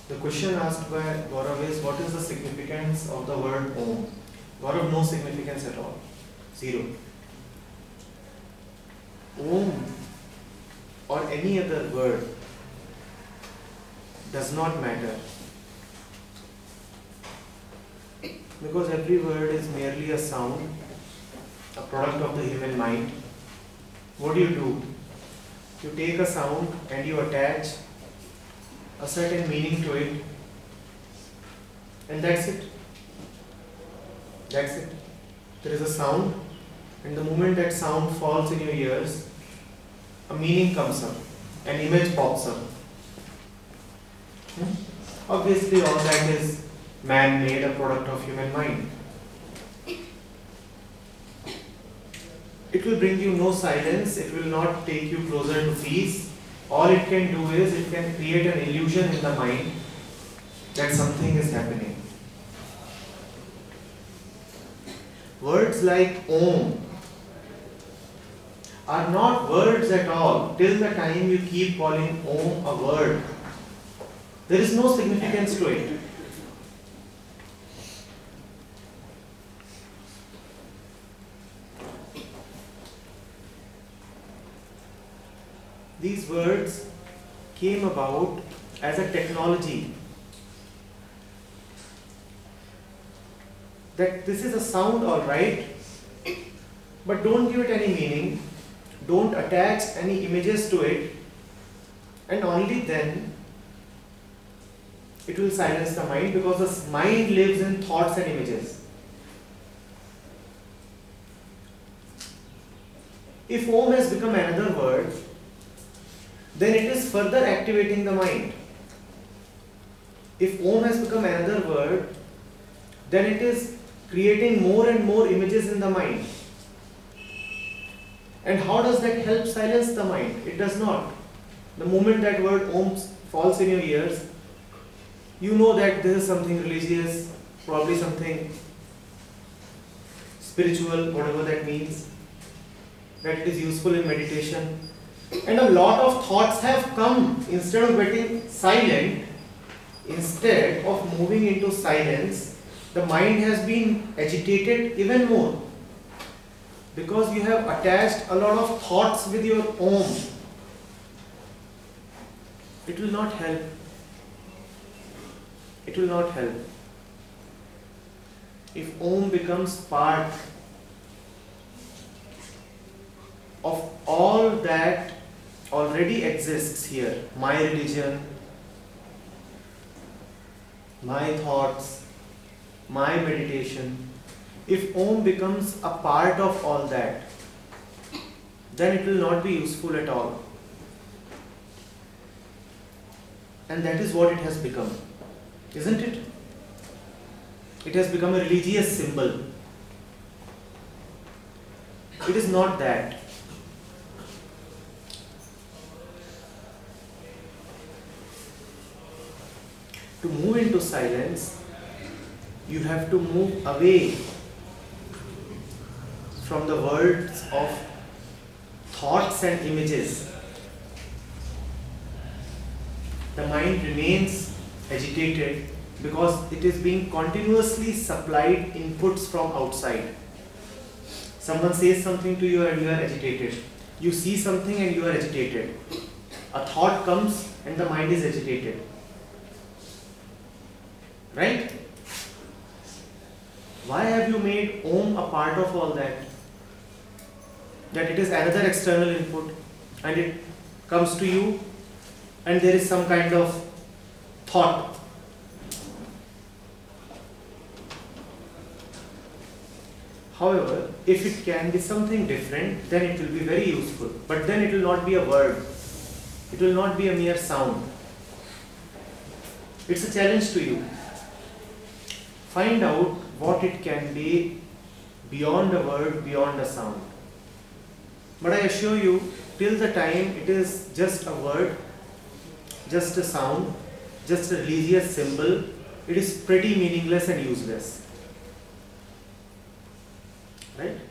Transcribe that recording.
The question asked by Gaurav is, what is the significance of the word Om? Gaurav, no significance at all. Zero. Om or any other word does not matter, because every word is merely a sound, a product of the human mind. What do? You take a sound and you attach a certain meaning to it, and that's it. That's it. There is a sound, and the moment that sound falls in your ears, a meaning comes up, an image pops up. Obviously, all that is man-made, a product of human mind. It will bring you no silence, it will not take you closer to peace. All it can do is, it can create an illusion in the mind that something is happening. Words like Om are not words at all till the time you keep calling Om a word. There is no significance to it. These words came about as a technology. That this is a sound, all right, but don't give it any meaning, don't attach any images to it, and only then it will silence the mind, because the mind lives in thoughts and images. If Om has become another word, then it is further activating the mind. If Om has become another word, then it is creating more and more images in the mind. And how does that help silence the mind? It does not. The moment that word Om falls in your ears, you know that this is something religious, probably something spiritual, whatever that means, that it is useful in meditation. And a lot of thoughts have come. Instead of getting silent, instead of moving into silence, the mind has been agitated even more, because you have attached a lot of thoughts with your Om. It will not help. It will not help. If Om becomes part of all that already exists here, my religion, my thoughts, my meditation, if Om becomes a part of all that, then it will not be useful at all. And that is what it has become, isn't it? It has become a religious symbol. It is not that. To move into silence, you have to move away from the worlds of thoughts and images. The mind remains agitated because it is being continuously supplied inputs from outside. Someone says something to you and you are agitated. You see something and you are agitated. A thought comes and the mind is agitated. Right? Why have you made Om a part of all that? That it is another external input and it comes to you and there is some kind of thought. However, if it can be something different, then it will be very useful. But then it will not be a word. It will not be a mere sound. It's a challenge to you. Find out what it can be beyond a word, beyond a sound. But I assure you, till the time it is just a word, just a sound, just a religious symbol, it is pretty meaningless and useless. Right?